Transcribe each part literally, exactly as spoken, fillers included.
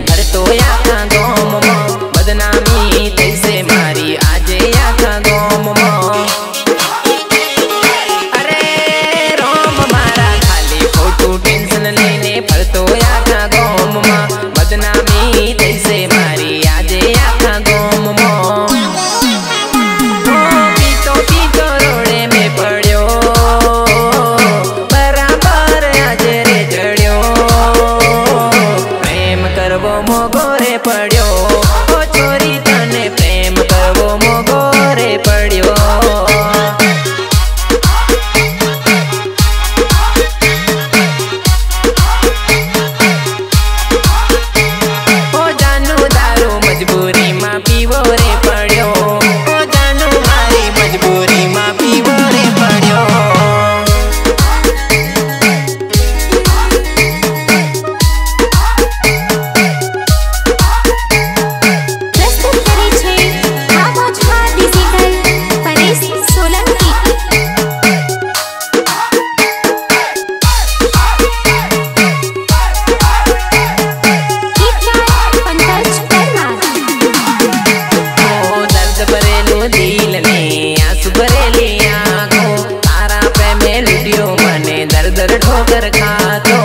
भरतो आखा गाम में बदनामी तैसे मारी आजे आखा गाम में। अरे राम मारा खाली खोटू टेंशन लेने भरतो आखा गाम में बदनामी तैसे मारी आजे आखा गाम में। पीतो पीतो रोड़े में पड़्यो बराबर आज रे चढ़्यो प्रेम करवो मोगो रे पड़्यो ओ छोरी तने प्रेम करवो मोगो रे पड़्यो। ओ जानू दारू मजबूरी मां पीवो रे पड़्यो ओ जानू मारी मजबूरी मां पीवो रे पड़्यो। प्रस्तुत करे छे आवाजमा डिजिटल परेश सोलंकी। गीतकार पंकज परमार। ओ दर्द भरेलो दिल ने आंसू भरेली आंखों तारा पे मैं लुटियो मने दर दर ठोकर खातो।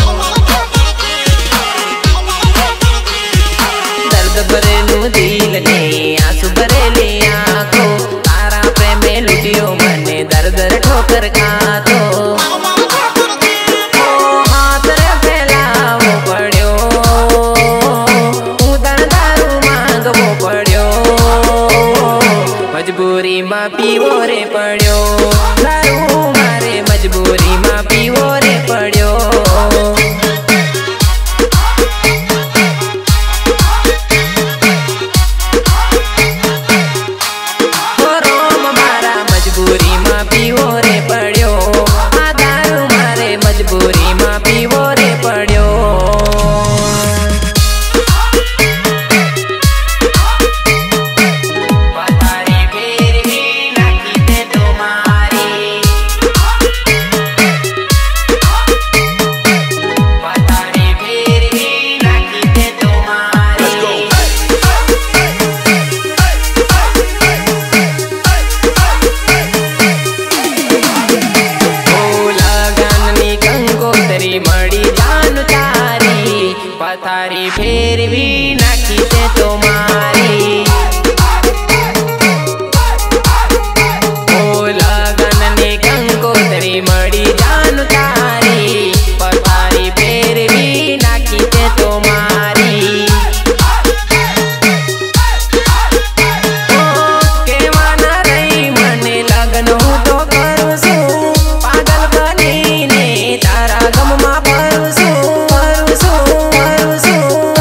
दर्द भरेलो दिल ने आंसू भरेली आंखों तारा पे मैं लुटियो मने दर दर ठोकर खातो। ओ हाथ रे फैलावो पड़्यो उधर दारू मांगवो पड़्यो मजबूरी मां पीवो रे पड़्यो दारू मारे मजबूरी मां पीवो रे पड़्यो। ओ रोम मारा मजबूरी मां पीवो रे पड़्यो आ दारू मारे मजबूरी मां पीवो रे पड़्यो। पतारी फेर भी नाखी ते तुम्हारी पतारी फेर भी नाखी ते तुम्हारी। ओ लगननी कंकोतरी मड़ी जान तारी पथारी फेर भी नाखी ते तुम्हारी। ओ लगननी कंकोतरी मड़ी जान तारी पथारी फेर भी नाखी ते तुम्हारी। केवाना रही मने लगन हूँ तो करूँ सू पागल बनी ने तारा गम मा भरू सू भरू सू भरू सू।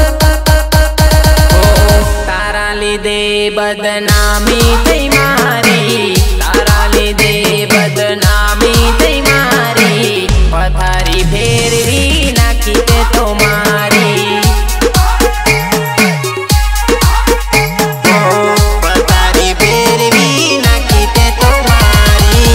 ओ तारा लीधे बदनामी थई मारी तारा लीधे बदनामी थई मारी पथारी फेर भी नाखी ते तुम्हारी। पतारी फेर भी नाखी ते तुम्हारी।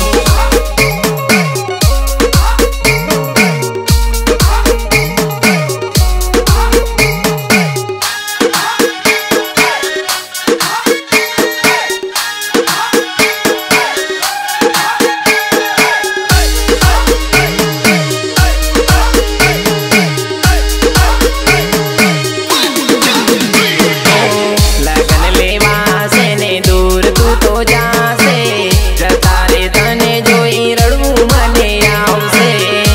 लगन लेवा से ने दूर तू तो जासे जता रे तने जोई रड़ू मने आवसे।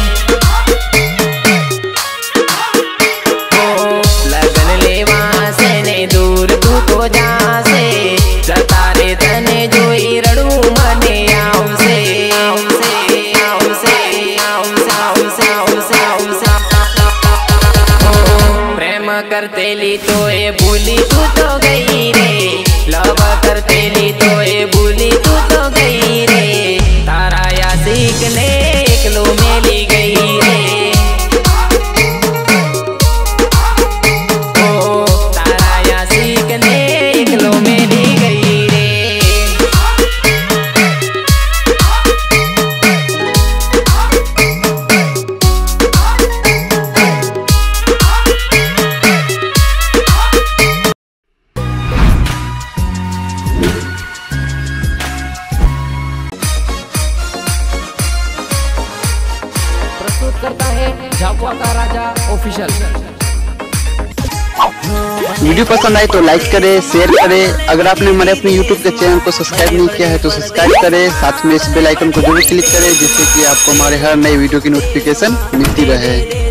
ओ लगन लेवा से ने दूर तू तो जासे जता रे तने जोई रड़ू मने आवसे आवसे आवसे आवसे आवसे आवसे आवसे। ओ प्रेम करतेली तो ए भूली तू तो गई रे लव करतेली तो ए भूली तू तो गई रे तारा या सीखने एकलो मेली गई रे। ओ तारा या सीखने एकलो मेली गई रे। झाबुआ का राजा ऑफिशियल। वीडियो पसंद आए तो लाइक करें, शेयर करें। अगर आपने हमारे अपने यूट्यूब के चैनल को सब्सक्राइब नहीं किया है तो सब्सक्राइब करें, साथ में इस बेल आइकन को जरूर क्लिक करें जिससे कि आपको हमारे हर नए वीडियो की नोटिफिकेशन मिलती रहे।